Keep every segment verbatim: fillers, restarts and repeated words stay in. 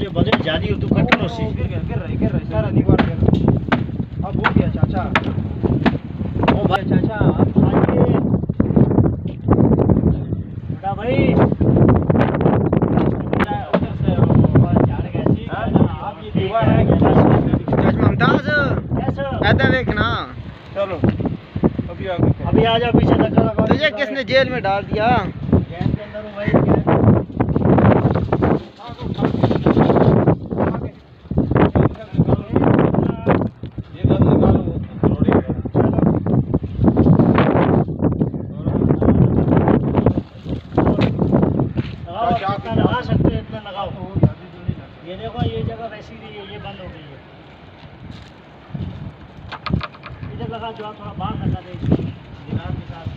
ये बदल जादी तू कटन होसी गिर गया गिर रही गिर रही सारा दीवार गिर रही। अब हो गया चाचा ओ भाई चाचा आप आइए बड़ा भाई उधर से झाड़ कैसी आप ये दीवार है चाचा ममताज कैसा ऐसा देखना चलो अभी आगे अभी आ जा पीछे धक्का लगा तुझे किसने जेल में डाल दिया जेल के अंदर हूं भाई क्या लगा सकते हैं इतना लगाओ ये देखो ये जगह वैसी नहीं है ये बंद हो गई है इधर लगा जो थोड़ा बाहर लगा दे गिलास के साथ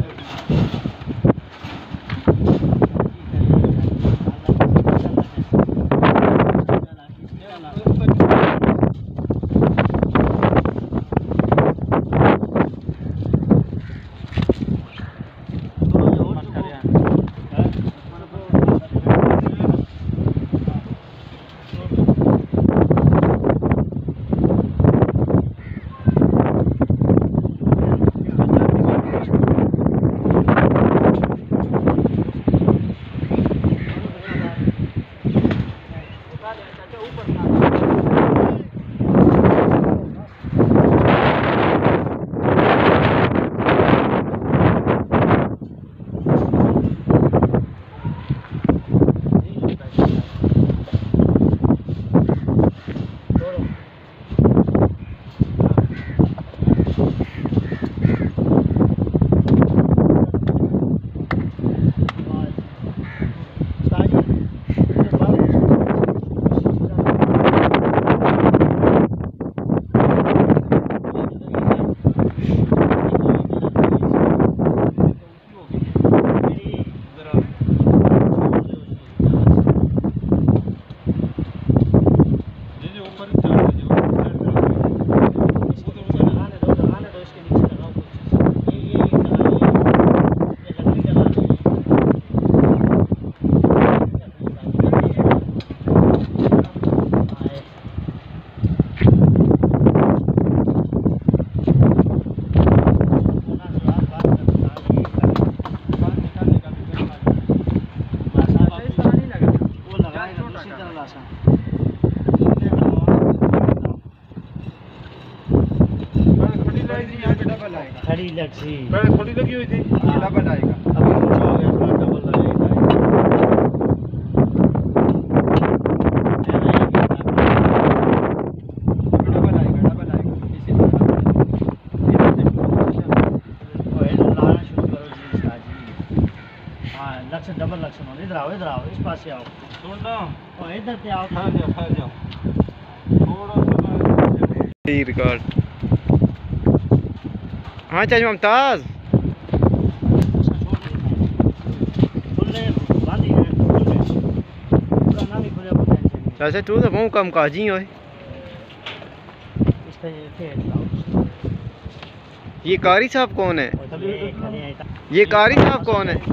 खड़ी लगी पहले थोड़ी लगी हुई थी डबल आएगा अभी ऊंचा हो गया थोड़ा डबल लगेगा डबल आएगा डबल आएगा इसी तरह लाना शुरू करो जी इसका जी हाँ लक्ष्य डबल लक्ष्य हो इधर आओ इधर आओ इस पास से आओ सुन लो और इधर से आओ खा जाओ खा जाओ थोड़ा सा रिकॉर्ड हाँ चाचा ममताज चाचा तू तो बहुत कम काजी हो ये कारी साहब कौन है ये कारी साहब कौन है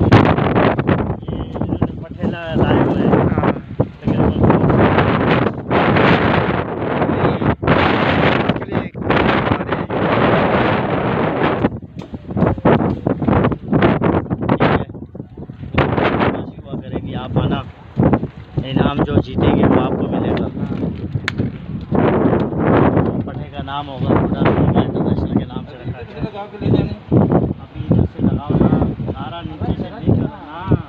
इनाम जो जीतेंगे वो आपको मिलेगा पट्टे का नाम होगा इंटरनेशनल के नाम से रखा है अभी इधर से लगाओ ना नारा नीचे से लेकर ना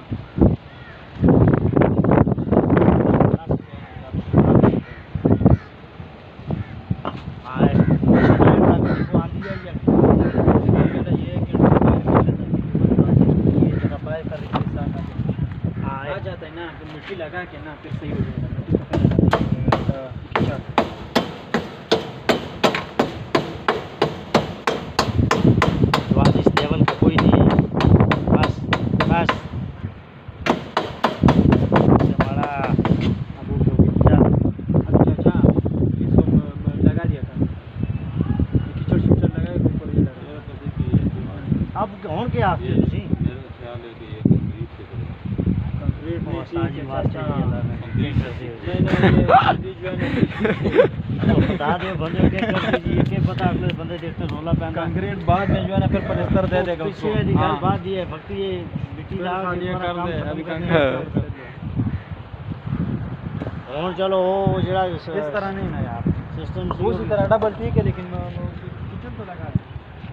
जाता है ना फिर मिट्टी लगा के ना फिर सही हो जाएगा इस लेवल का कोई नहीं है बस बस बड़ा अब अच्छा अच्छा इसको लगा दिया था कीचड़ शीचड़ लगा के ऊपर ही लगा अब कौन के आप रेट नहीं ताजी ठीक बात है चाहिए अल्लाह ने कंप्लीट कर दी नहीं नहीं ये जो है तो बता दे बंदे के कर दीजिए के पता अगले बंदे देखते रोला पहनता कंक्रीट बाद में जो है ना फिर पलस्तर दे देगा उसको पीछे वाली गल बात ये है भक्ति ये मिट्टी ला हाँ, ये कर दे अभी करने कंक्रीट और चलो वो जरा इस तरह नहीं ना यार सिस्टम उसी तरह डबल ठीक है लेकिन किचन तो लगा दे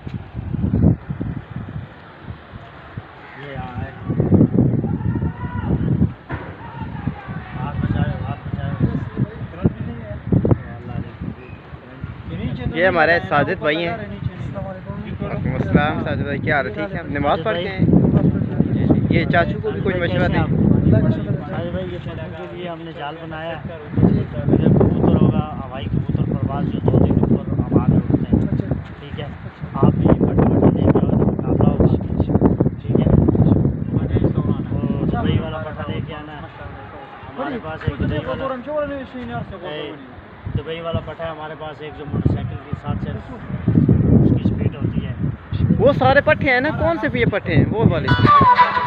ये यहाँ है हाथ बचाए हाथ बचाए ये हमारे साजिद भाई हैं। वालेकुम अस्सलाम साजिद भाई, क्या हाल है? ठीक है, नमाज पढ़ के हैं। ये चाचू को भी कुछ मशवरा दें। साजिद भाई ये पकड़ने के लिए हमने जाल बनाया इधर कबूतर होगा हवाई कबूतर परवाज जो दो दिन ऊपर हवा में उड़ते हैं, ठीक है। आप भी बटे बटे लेके आओ मुकाबला होगा, ठीक है। तो दुबई वाला पट्टा लेके आना है हमारे पास एक दुबई वाला दुबई वाला पट्टा है हमारे पास एक जो मोटरसाइकिल के साथ से उसकी स्पीड होती है। वो सारे पट्टे हैं ना, कौन से ये पट्टे हैं वो वाले?